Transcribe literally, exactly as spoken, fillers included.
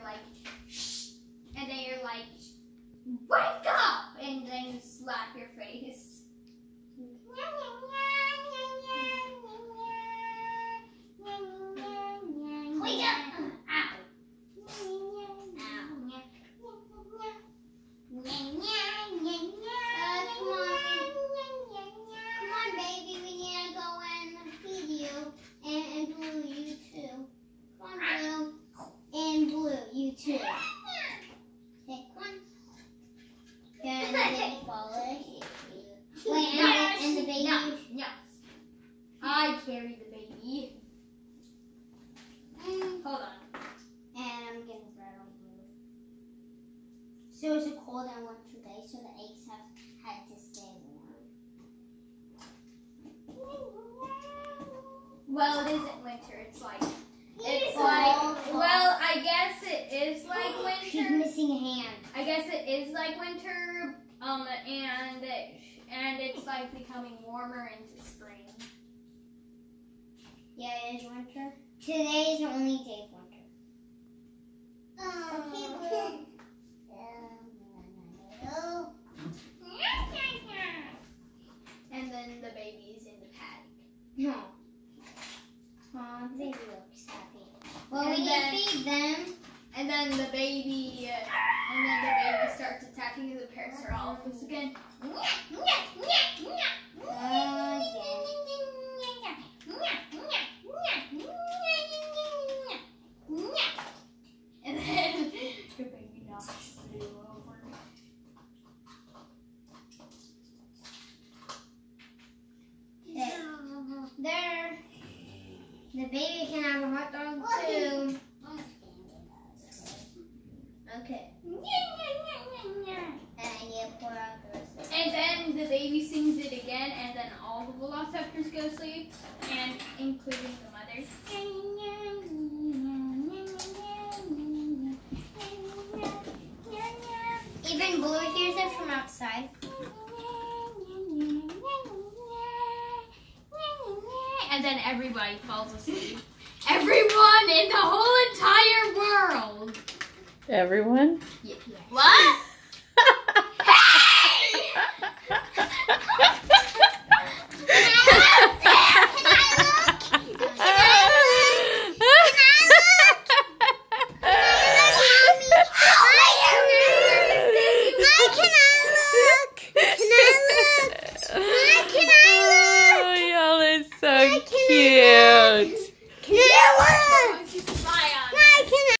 you're like, shh, and then you're like, wake up, and then you slap your face. Wake up! Ow! Two. Take one. And the baby follows. Wait, and, no, the, and the baby. No, no. I carry the baby. Mm. Hold on. And I'm getting bread on blue. So it's a cold and winter day, so the eggs have had to stay warm. Well, it isn't winter. It's like. It's like, well, I guess it is like winter. She's missing a hand. I guess it is like winter, um, and it, and it's like becoming warmer into spring. Yeah, it is winter. Today is the only day of winter. Oh, and then the baby's in the paddock. No. Aw, the baby looks happy. Well, and we then, need to feed them. And then the baby, uh, and then the baby starts attacking the Parasaurolophus again. Uh, and then the baby knocks you over. Okay. There. The baby can have a hot dog too. Okay. And you pour out the rest of it. And then the baby sings it again, and then all the velociraptors go to sleep, and including the mother. Even Blue hears it from outside. And then everybody falls asleep. Everyone in the whole entire world. Everyone? Yeah. What?